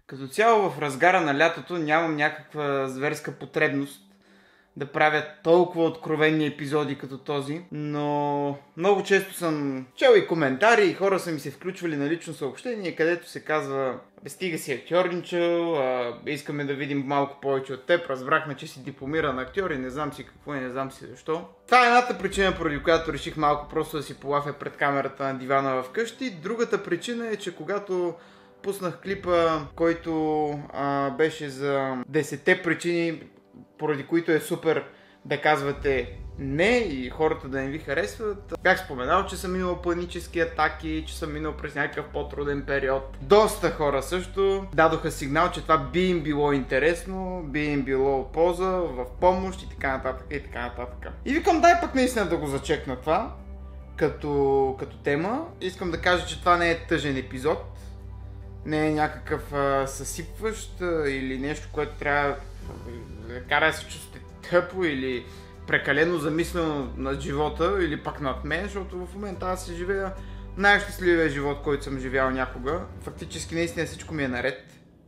Като цяло в разгара на лятото нямам някаква зверска потребност да правя толкова откровени епизоди като този, но много често съм чел и коментари и хора са ми се включвали на лично съобщение, където се казва: стига си актьорничал, искаме да видим малко повече от теб, разбрахме, че си дипломиран актьор и не знам си какво и не знам си защо. Това е едната причина, поради която реших малко просто да си полафя пред камерата на дивана вкъщи. Другата причина е, че когато пуснах клипа, който беше за 10 причини, поради които е супер да казвате не и хората да не ви харесват, бях споменал, че съм минал панически атаки, че съм минал през някакъв по-труден период. Доста хора също дадоха сигнал, че това би им било интересно, би им било полза, в помощ и така нататък и така нататък. И викам, дай пък наистина да го зачекна това като тема. Искам да кажа, че това не е тъжен епизод, не е някакъв съсипващ или нещо, което трябва да кара да се чувствате тъпо или прекалено замислено над живота или пак над мен, защото в момента аз се живея най-щастливия живот, който съм живял някога. Фактически наистина всичко ми е наред.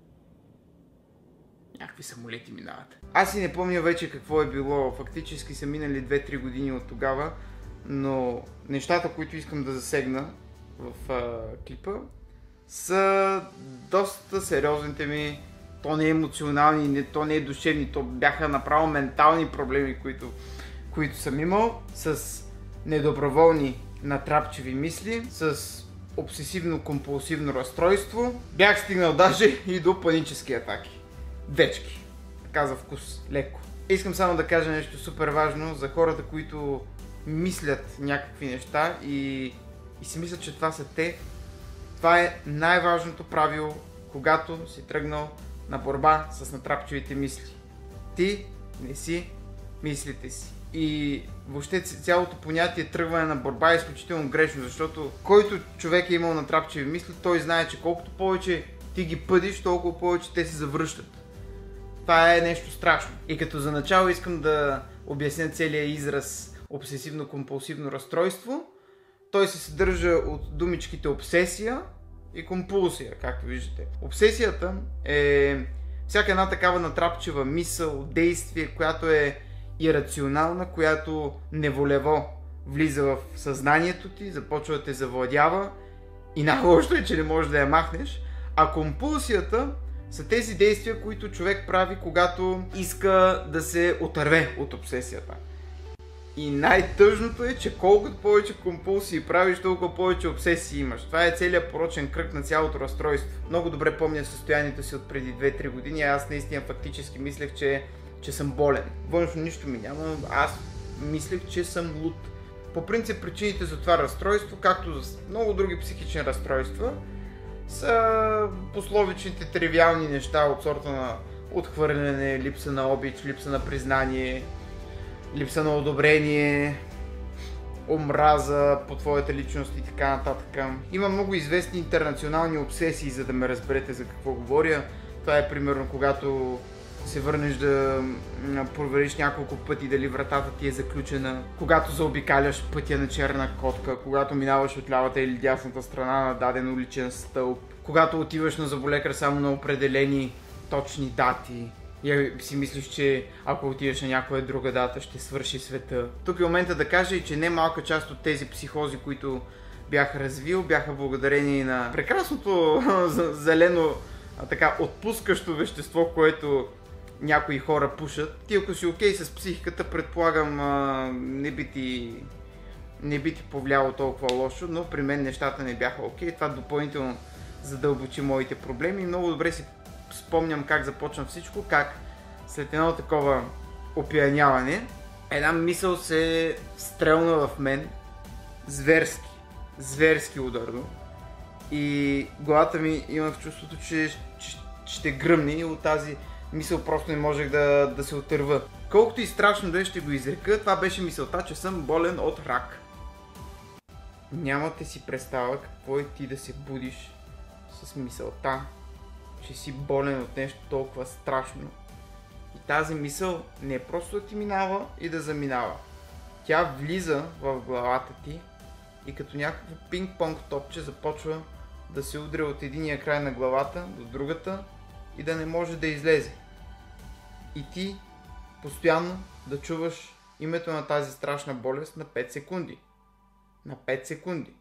Някакви самолети минават. Аз си не помня вече какво е било. Фактически са минали 2-3 години от тогава, но нещата, които искам да засегна в клипа, са доста сериозните ми. То не е емоционални, то не е душевни, то бяха направо ментални проблеми, които съм имал, с недоброволни натрапчиви мисли, с обсесивно-компулсивно разстройство. Бях стигнал даже и до панически атаки. Вечки. Така за вкус. Леко. Искам само да кажа нещо супер важно за хората, които мислят някакви неща и си мислят, че това са те. Това е най-важното правило, когато си тръгнал на борба с натрапчивите мисли. Ти не си мислите си. И въобще цялото понятие тръгване на борба е изключително грешно, защото който човек е имал натрапчиви мисли, той знае, че колкото повече ти ги пъдиш, толкова повече те се завръщат. Това е нещо страшно. И като за начало искам да обясня целият израз обсесивно-компулсивно разстройство. Той се съдържа от думичките обсесия и компулсия, както виждате. Обсесията е всяка една такава натрапчива мисъл, действие, която е ирационална, която неволево влиза в съзнанието ти, започва да те завладява и най-лошото е, че не можеш да я махнеш. А компулсията са тези действия, които човек прави, когато иска да се отърве от обсесията. И най-тъжното е, че колкото повече компулсии правиш, толкова повече обсесии имаш. Това е целият порочен кръг на цялото разстройство. Много добре помня състоянието си от преди 2-3 години. Аз наистина фактически мислех, че съм болен. Външно нищо ми няма, аз мислех, че съм луд. По принцип причините за това разстройство, както за много други психични разстройства, са пословичните тривиални неща от сорта на отхвърляне, липса на обич, липса на признание, липса на одобрение, омраза по твоята личност и така нататък. Има много известни интернационални обсесии, за да ме разберете за какво говоря. Това е примерно когато се върнеш да провериш няколко пъти дали вратата ти е заключена, когато заобикаляш пътя на черна котка, когато минаваш от лявата или дясната страна на даден уличен стълб, когато отиваш на зъболекар само на определени точни дати и си мислиш, че ако отидеш на някоя друга дата ще свърши света. Тук е момента да кажа и че не малка част от тези психози, които бях развил, бяха благодарение на прекрасното зелено така отпускащо вещество, което някои хора пушат. Ти ако си окей с психиката, предполагам не би ти повлияло толкова лошо, но при мен нещата не бяха окей. Това допълнително задълбочи моите проблеми. Много добре си спомням как започна всичко, как след едно такова опияняване една мисъл се стрелна в мен зверски ударно и главата ми имах чувството, че ще гръмне и от тази мисъл просто не можех да се отърва. Колкото и страшно да ще го изрека, това беше мисълта, че съм болен от рак. Нямате си представа какво е ти да се будиш с мисълта, че си болен от нещо толкова страшно. И тази мисъл не е просто да ти минава и да заминава. Тя влиза в главата ти и като някакво пинг-понг топче започва да се удря от единия край на главата до другата и да не може да излезе. И ти постоянно да чуваш името на тази страшна болест на 5 секунди. На 5 секунди.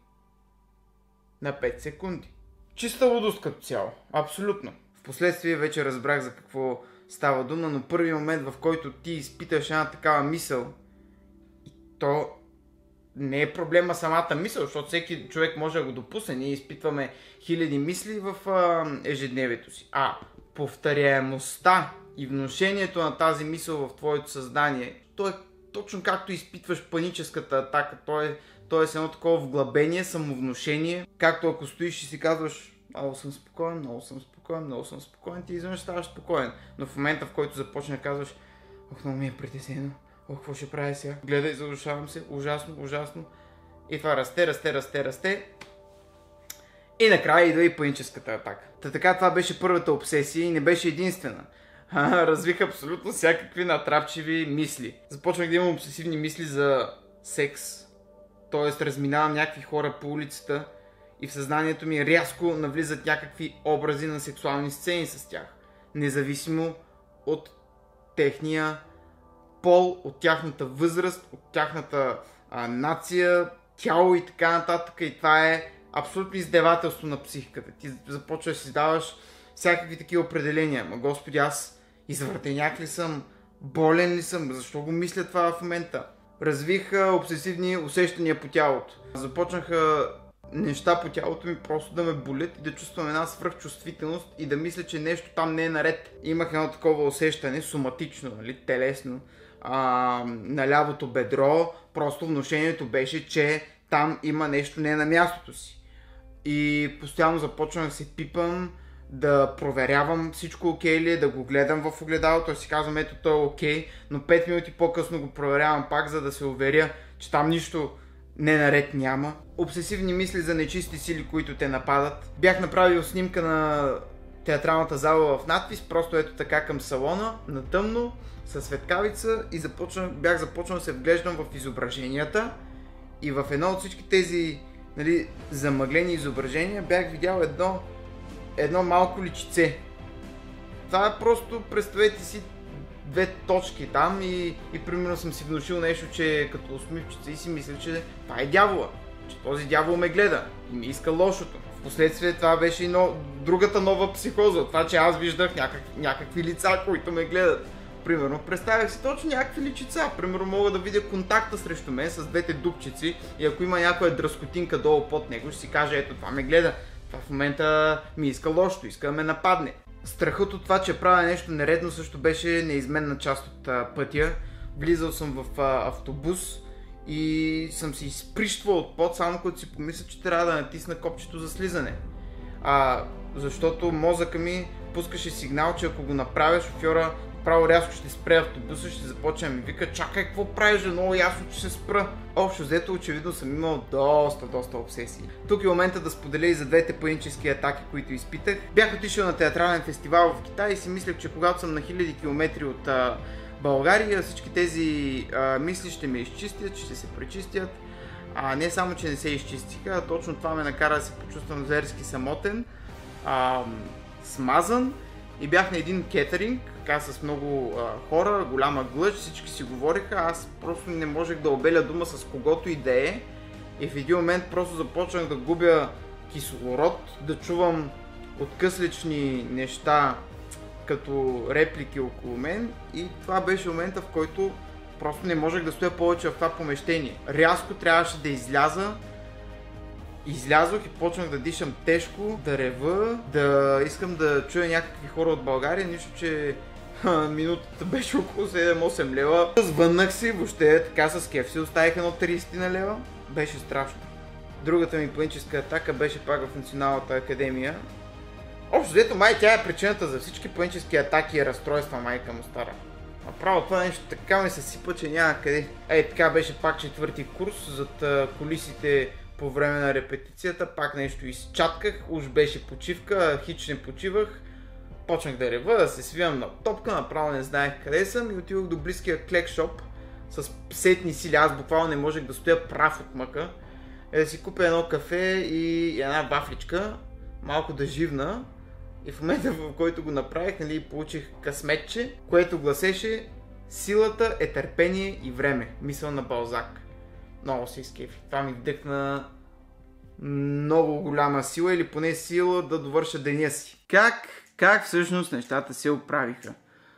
На 5 секунди. Чиста лудост като цяло. Абсолютно. Впоследствие вече разбрах за какво става дума, но първият момент, в който ти изпиташ една такава мисъл, и то не е проблема самата мисъл, защото всеки човек може да го допусне. Ние изпитваме хиляди мисли в ежедневието си. Повторяемостта и внушението на тази мисъл в твоето съзнание, то е точно както изпитваш паническата атака. То е едно такова вглъбение, самовнушение. Както ако стоиш и си казваш: много съм спокоен, много съм спокоен, много съм спокоен, ти изведнъж ставаш спокоен. Но в момента, в който започне да казваш: ох, много ми е притеснено, ох, какво ще правя сега? Гледай, задушавам се, ужасно, ужасно. И това расте. И накрая идва и паническата атака. Така това беше първата обсесия и не беше единствена. Развих абсолютно всякакви натрапчиви мисли. Започнах да имам обсесивни мисли за секс. Тоест разминавам някакви хора по улицата и в съзнанието ми рязко навлизат някакви образи на сексуални сцени с тях. Независимо от техния пол, от тяхната възраст, от тяхната нация, тяло и така нататък. И това е абсолютно издевателство на психиката. Ти започваш да си даваш всякакви такива определения. Ма Господи, аз извъртеняк ли съм? Болен ли съм? Защо го мисля това в момента? Развих обсесивни усещания по тялото. Започнаха неща по тялото ми просто да ме болят и да чувствам една свръхчувствителност и да мисля, че нещо там не е наред. Имах едно такова усещане, соматично, телесно, на лявото бедро. Просто внушението беше, че там има нещо не на мястото си. И постоянно започвам да се пипам, да проверявам всичко окей ли е, да го гледам в огледалото, да си казвам: ето то е окей, но 5 минути по-късно го проверявам пак, за да се уверя, че там нищо не наред няма. Обсесивни мисли за нечисти сили, които те нападат. Бях направил снимка на театралната зала в надпис, просто ето така към салона, на тъмно, със светкавица, и бях започнал да се вглеждам в изображенията, и в едно от всички тези замъглени изображения бях видял едно малко личице. Това е просто, представете си, 2 точки там и примерно съм си внушил нещо, че е като усмивчица, и си мисля, че това е дявола, че този дявол ме гледа и ми иска лошото. Впоследствие това беше и другата нова психоза, това, че аз виждах някакви лица, които ме гледат. Примерно, представях си точно някакви личица. Примерно, мога да видя контакта срещу мен с двете дупчици, и ако има някоя дръскотинка долу под него, ще си кажа: ето, това ме гледа. Това в момента ми иска лошото, иска да ме нападне. Страхът от това, че правя нещо нередно, също беше неизменна част от пътя. Влизал съм в автобус и съм се изприщвал от пот, само като си помисля, че трябва да натисна копчето за слизане. Защото мозъка ми пускаше сигнал, че ако го направя, шофьора право рязко ще спре автобуса, ще започне да ми вика: чакай, какво правиш, много ясно, че ще спра. Общо взето, очевидно съм имал доста обсесии. Тук е момента да споделя и за двете панически атаки, които изпитах. Бях отишъл на театрален фестивал в Китай и си мислех, че когато съм на хиляди километри от България, всички тези мисли ще ме изчистят, ще се пречистят. Не само, че не се изчистиха, точно това ме накара да се почувствам зверски самотен, смазан, и бях на един кетеринг, така с много хора, голяма глъч, всички си говориха, аз просто не можех да обеля дума с когото и да е, и в един момент просто започнах да губя кислород, да чувам откъслични неща като реплики около мен, и това беше момента, в който просто не можех да стоя повече в това помещение. Рязко трябваше да изляза. Излязох и почнах да дишам тежко, да рева, да искам да чуя някакви хора от България, нищо че минутата беше около 7-8 лева. Звъннах си, въобще така с кеф си оставих едно 30 на лева. Беше страшно. Другата ми паническа атака беше пак в Националната академия. Общо взето, май тя е причината за всички панически атаки и разстройства, майка му стара. Направо това нещо така ми се сипа, че няма къде. Така беше пак 4-ти курс, зад кулисите по време на репетицията, пак нещо изчатках, уж беше почивка, хич не почивах. Почнах да рева, да се свивам на топка, направо не знаех къде съм, и отидох до близкия клекшоп с сетни сили. Аз буквално не можех да стоя прав от мъка. Да си купя едно кафе и една вафличка, малко да живна, И в момента, в който го направих, нали, получих късметче, което гласеше: силата е търпение и време. Мисъл на Балзак. Много се изкефи. Това ми вдъхна много голяма сила, или поне сила да довърша деня си. Как всъщност нещата се оправиха?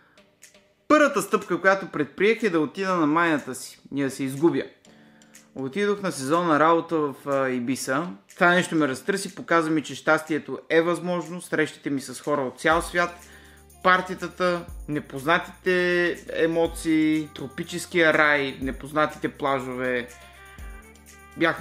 Първата стъпка, която предприех, е да отида на майната си и да се изгубя. Отидох на сезонна работа в Ибиса. Това нещо ме разтърси, показва ми, че щастието е възможно, срещите ми с хора от цял свят, партитата, непознатите емоции, тропическия рай, непознатите плажове. Бях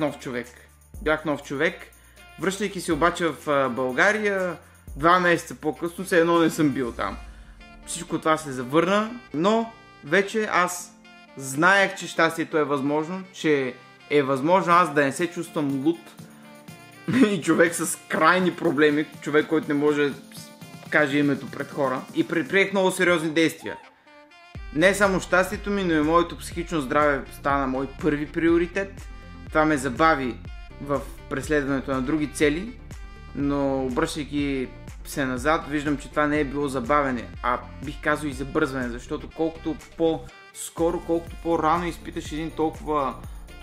нов човек. Връщайки се обаче в България, 2 месеца по-късно, все едно не съм бил там. Всичко това се завърна, но вече аз знаех, че щастието е възможно, че е възможно аз да не се чувствам луд и човек с крайни проблеми, човек, който не може да каже името пред хора. И предприех много сериозни действия. Не само щастието ми, но и моето психично здраве стана мой първи приоритет. Това ме забави в преследването на други цели, но обръщайки се назад, виждам, че това не е било забавене, а бих казал и забързване, защото колкото по-скоро, колкото по-рано изпиташ един толкова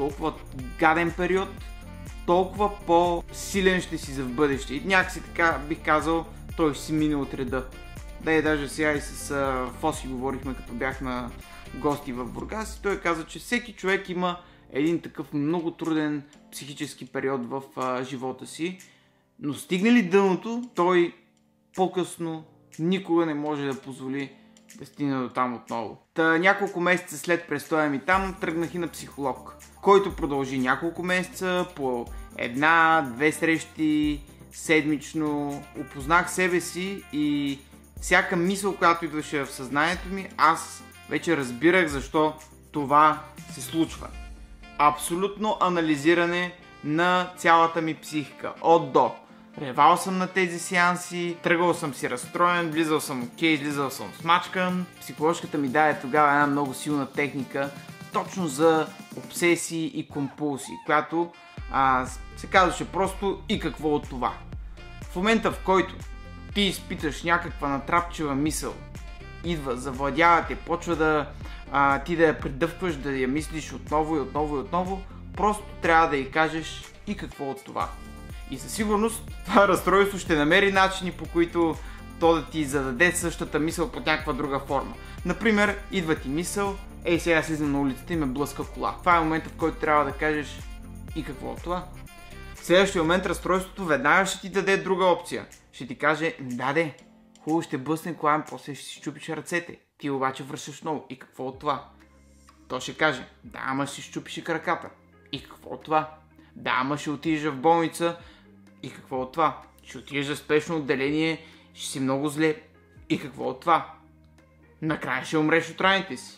гаден период, толкова по-силен ще си за в бъдеще. И някакси така бих казал, той ще си мине от реда. Да, и даже сега и с Фоси говорихме, като бях на гости в Бургас, и той каза, че всеки човек има един такъв много труден психически период в живота си, но стигне ли дъното, той по-късно никога не може да позволи да стигне до там отново. Няколко месеца след престоя ми там тръгнах и на психолог, който продължи няколко месеца по 1-2 срещи седмично. Опознах себе си и всяка мисъл, която идваше в съзнанието ми, аз вече разбирах защо това се случва. Абсолютно анализиране на цялата ми психика. От до. Ревал съм на тези сеанси, тръгвал съм си разстроен, влизал съм окей, излизал съм смачкан. Психоложката ми даде тогава една много силна техника точно за обсесии и компулсии, която се казваше просто и какво от това. В момента, в който ти изпиташ някаква натрапчива мисъл, идва, завладява те, почва да ти да я придъвкваш, да я мислиш отново и отново, просто трябва да й кажеш и какво от това. И със сигурност това разстройство ще намери начини, по които то да ти зададе същата мисъл под някаква друга форма. Например, идва ти мисъл: ей, сега слизам на улицата и ме блъска кола. Това е момента, в който трябва да кажеш и какво от това. В следващия момент разстройството веднага ще ти даде друга опция. Ще ти каже: да, хубаво, ще блъсне кола, после ще си щупиш ръцете. Ти обаче връщаш много. И какво от това? То ще каже: да, ама ще си щупиш и краката. И какво от това? Да, ама ще отидеш в болница. И какво от това? Ще отидеш в спешно отделение, ще си много зле. И какво от това? Накрая ще умреш от раните си.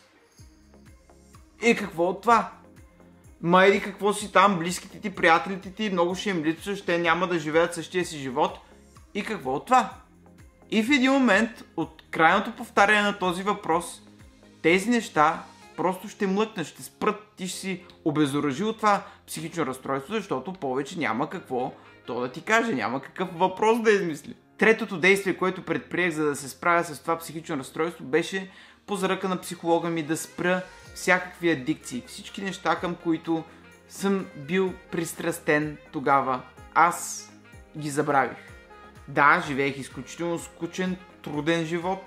И какво от това? Еди какво си там, близките ти, приятелите ти, много ще им липсваш, те няма да живеят същия си живот. И какво от това? И в един момент от крайното повтаряне на този въпрос, тези неща просто ще млъкнат, ще спрат, ти ще си обезоръжил от това психично разстройство, защото повече няма какво то да ти каже, няма какъв въпрос да измисли. Третото действие, което предприех, за да се справя с това психично разстройство, беше по заръка на психолога ми да спра всякакви адикции, всички неща, към които съм бил пристрастен тогава. Аз ги забравих. Да, живеех изключително скучен, труден живот,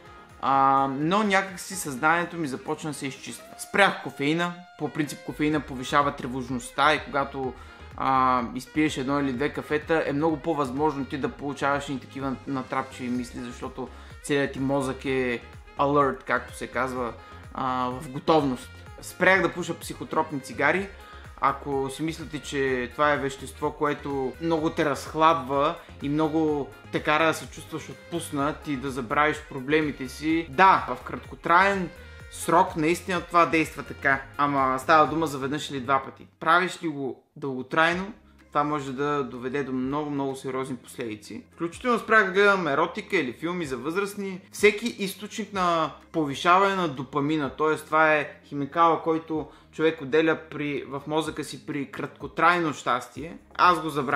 но някакси съзнанието ми започна да се изчиства. Спрях кофеина. По принцип кофеина повишава тревожността и когато изпиеш 1 или 2 кафета, е много по-възможно ти да получаваш и такива натрапчиви мисли, защото целият ти мозък е alert, както се казва, в готовност. Спрях да пуша психотропни цигари. Ако си мислите, че това е вещество, което много те разхлабва и много те кара да се чувстваш отпуснат и да забравиш проблемите си, да, в краткотраен срок наистина това действа така, ама става дума за веднъж или 2 пъти. Правиш ли го дълготрайно, това може да доведе до много сериозни последици. Включително спрях да гледам еротика или филми за възрастни. Всеки източник на повишаване на допамина, т.е. това е химикала, който човек отделя в мозъка си при краткотрайно щастие, аз го забравих.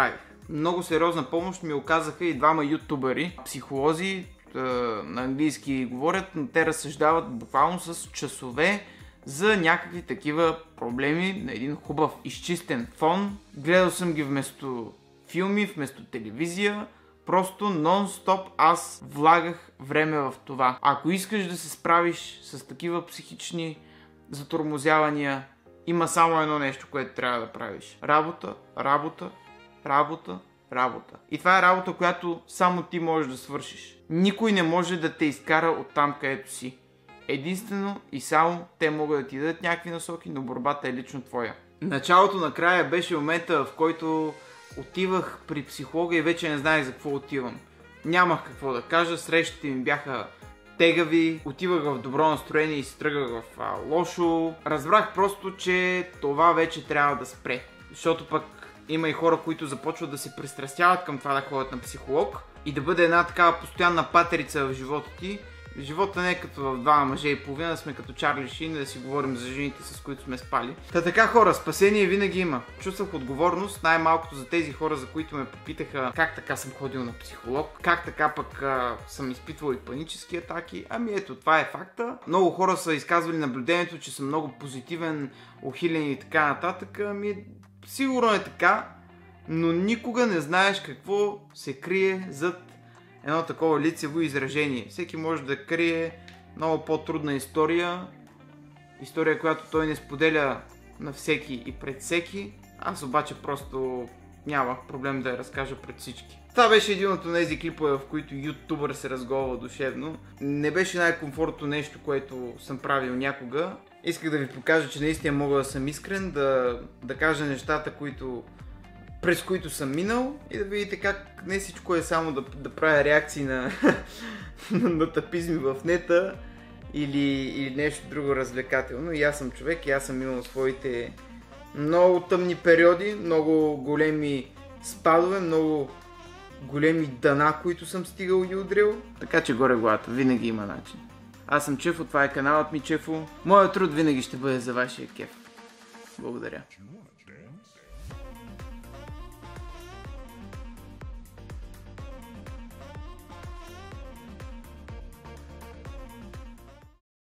много сериозна помощ ми оказаха и двама ютубъри, психолози, на английски говорят, но те разсъждават буквално с часове за някакви такива проблеми на един хубав изчистен фон. Гледал съм ги вместо филми, вместо телевизия. Просто нон-стоп аз влагах време в това. Ако искаш да се справиш с такива психични затормозявания, има само едно нещо, което трябва да правиш. Работа, работа, работа, работа. И това е работа, която само ти можеш да свършиш. Никой не може да те изкара от там, където си. Единствено и само те могат да ти дадат някакви насоки, но борбата е лично твоя. Началото на края беше момента, в който отивах при психолога и вече не знаех за какво отивам. Нямах какво да кажа, срещите ми бяха тегави, отивах в добро настроение и се тръгах в лошо. Разбрах просто, че това вече трябва да спре. Защото пък има и хора, които започват да се пристрастяват към това да ходят на психолог и да бъде една такава постоянна патерица в живота ти. Живота не е като в Двама мъже и половина, сме като Чарли Шин, да си говорим за жените, с които сме спали. Та така хора, спасение винаги има. Чувствах отговорност, най-малкото за тези хора, за които ме попитаха как така съм ходил на психолог, как така пък съм изпитвал и панически атаки. Ами ето, това е факта. Много хора са изказвали наблюдението, че съм много позитивен, ухилен и така нататък. Ами сигурно е така, но никога не знаеш какво се крие зад едно такова лицево изражение. Всеки може да крие много по-трудна история, която той не споделя на всеки и пред всеки. Аз обаче просто нямах проблем да я разкажа пред всички. Това беше един от тези клипове, в които ютубър се разголва душевно. Не беше най-комфортно нещо, което съм правил някога. Исках да ви покажа, че наистина мога да съм искрен, да кажа нещата, през които съм минал и да видите как не всичко е само да правя реакции на тапизми в нета или нещо друго развлекателно. И аз съм човек, и аз съм имал своите много тъмни периоди, много големи спадове, много големи дъна, които съм стигал и удрил. Така че горе главата, винаги има начин. Аз съм Чефо, това е каналът ми Чефо. Моят труд винаги ще бъде за вашия кеф. Благодаря.